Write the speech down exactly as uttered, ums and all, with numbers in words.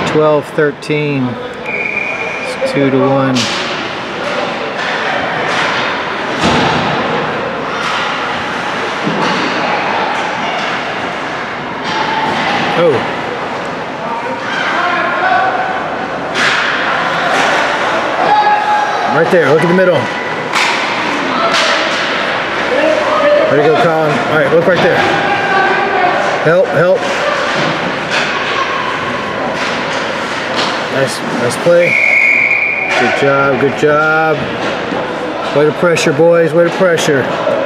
twelve thirteen. It's two to one. Oh. Right there, look at the middle. There you go, Colin. All right, look right there. Help, help. Nice, nice play. Good job, good job. Way to pressure, boys, way to pressure.